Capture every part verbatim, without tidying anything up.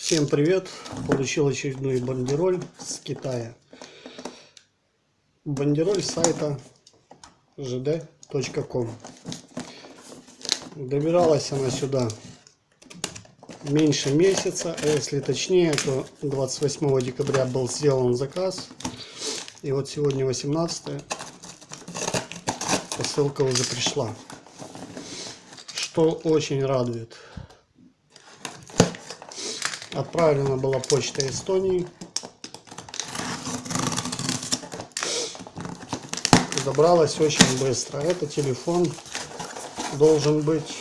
Всем привет! Получил очередную бандероль с Китая. Бандероль с сайта жэ дэ точка ком. Добиралась она сюда меньше месяца, а если точнее, то двадцать восьмого декабря был сделан заказ. И вот сегодня восемнадцатое, посылка уже пришла, что очень радует. Отправлена была почта Эстонии. Добралась очень быстро. Это телефон должен быть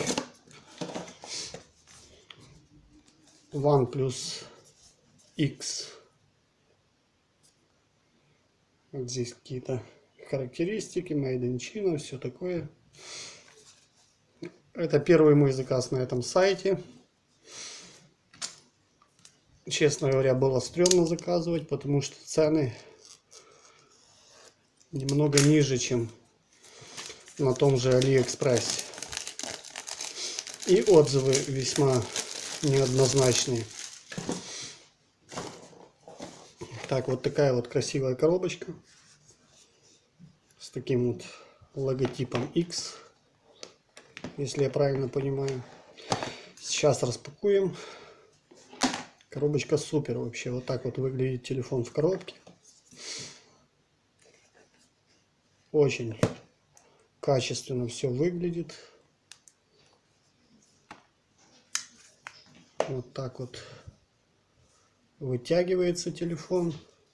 OnePlus X. Вот здесь какие-то характеристики, Made in China, все такое. Это первый мой заказ на этом сайте. Честно говоря, было стрёмно заказывать, потому что цены немного ниже, чем на том же Алиэкспрессе. И отзывы весьма неоднозначные. Так, вот такая вот красивая коробочка с таким вот логотипом X, если я правильно понимаю. Сейчас распакуем. Коробочка супер вообще. Вот так вот выглядит телефон в коробке. Очень качественно все выглядит. Вот так вот вытягивается телефон.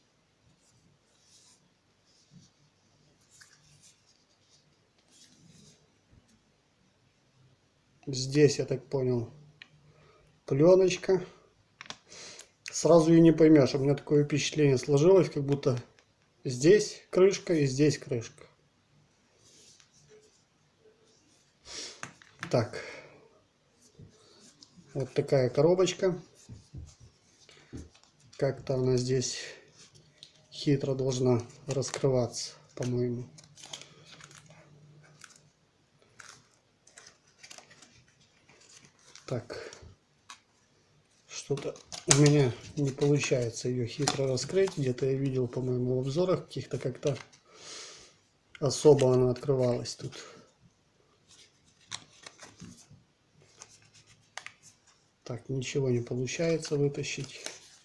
Здесь, я так понял, пленочка. Сразу и не поймешь. У меня такое впечатление сложилось, как будто здесь крышка и здесь крышка. Так. Вот такая коробочка. Как-то она здесь хитро должна раскрываться, по-моему. Так. Что-то у меня не получается ее хитро раскрыть. Где-то я видел, по-моему, в обзорах каких-то как-то особо она открывалась тут. Так, ничего не получается вытащить.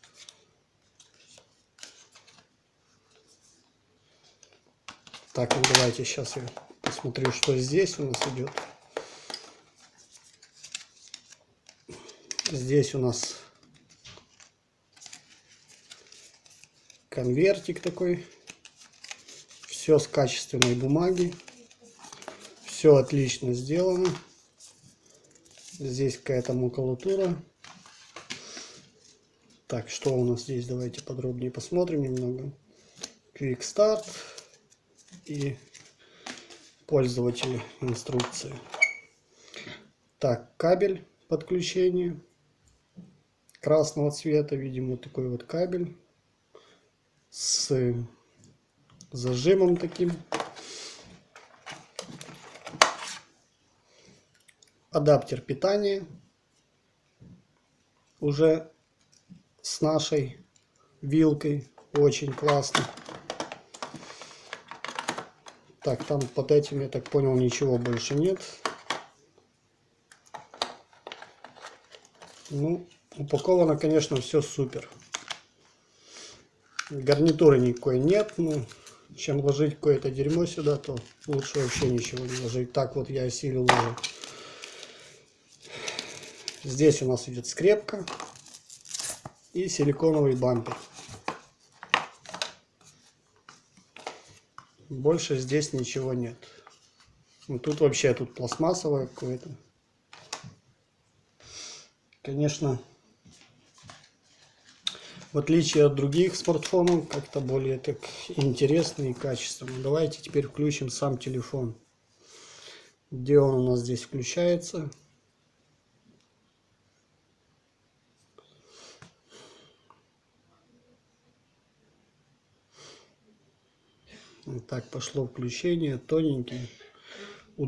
Так, ну давайте сейчас я посмотрю, что здесь у нас идет. Здесь у нас конвертик такой. Все с качественной бумаги. Все отлично сделано. Здесь какая-то макулатура. Так, что у нас здесь? Давайте подробнее посмотрим немного. Quick Start и пользователю инструкции. Так, кабель подключения красного цвета. Видимо, вот такой вот кабель с зажимом таким. Адаптер питания уже с нашей вилкой. Очень классно. Так, там под этим, я так понял, ничего больше нет. Ну, упаковано, конечно, все супер. Гарнитуры никакой нет. Ну, чем ложить какое-то дерьмо сюда, то лучше вообще ничего не ложить. Так вот я осилил уже. Здесь у нас идет скрепка и силиконовый бампер. Больше здесь ничего нет. Ну, тут вообще тут пластмассовое какое-то. Конечно, в отличие от других смартфонов, как-то более так интересно и качественно. Давайте теперь включим сам телефон. Где он у нас здесь включается? Вот так пошло включение. Тоненький,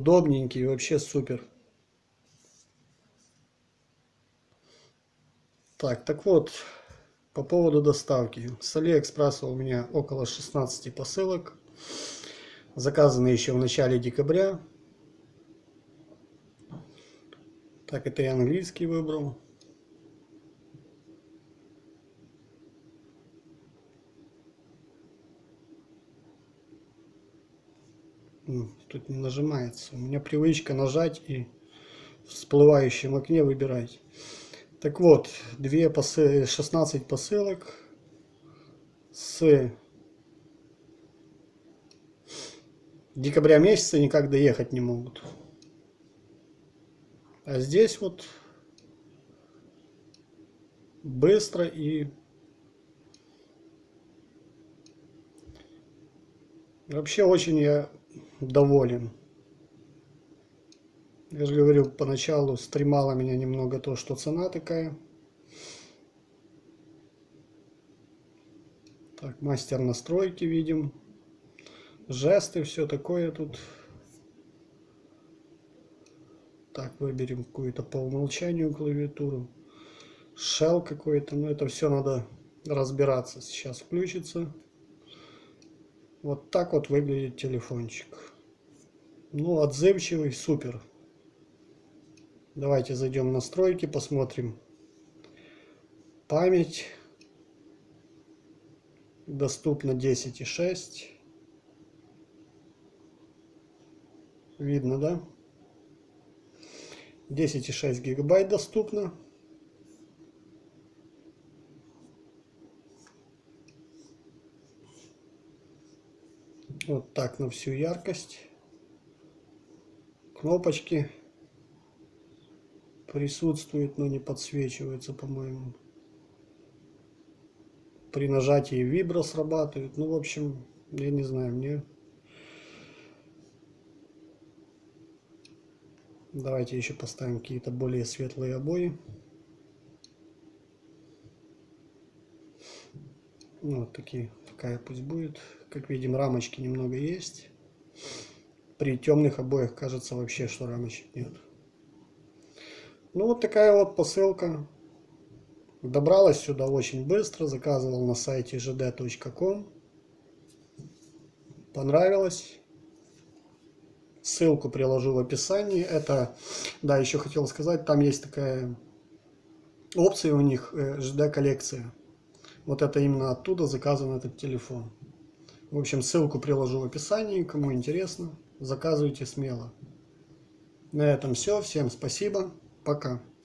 удобненький, вообще супер. Так, так вот, по поводу доставки. С Алиэкспресса у меня около шестнадцати посылок. Заказаны еще в начале декабря. Так, это я английский выбрал. Тут не нажимается. У меня привычка нажать и в всплывающем окне выбирать. Так вот, две посы... шестнадцать посылок с декабря месяца никак доехать не могут. А здесь вот быстро и вообще очень я доволен. Я же говорю, поначалу стремало меня немного то, что цена такая. Так, мастер настройки видим. Жесты, все такое тут. Так, выберем какую-то по умолчанию клавиатуру. Shell какой-то, но это все надо разбираться. Сейчас включится. Вот так вот выглядит телефончик. Ну, отзывчивый, супер. Давайте зайдем в настройки, посмотрим. Память. Доступно десять и шесть. Видно, да? десять и шесть гигабайт доступно. Вот так на всю яркость. Кнопочки присутствуют, но не подсвечиваются, по-моему. При нажатии вибро срабатывает. Ну, в общем, я не знаю, мне... Давайте еще поставим какие-то более светлые обои. Ну, вот такие, такая пусть будет. Как видим, рамочки немного есть. При темных обоях кажется вообще, что рамочек нет. Ну, вот такая вот посылка. Добралась сюда очень быстро. Заказывал на сайте жэ дэ точка ком. Понравилось. Ссылку приложу в описании. Это, да, еще хотел сказать, там есть такая опция у них, жэ дэ-коллекция. Вот это именно оттуда заказан этот телефон. В общем, ссылку приложу в описании. Кому интересно, заказывайте смело. На этом все. Всем спасибо. Пока.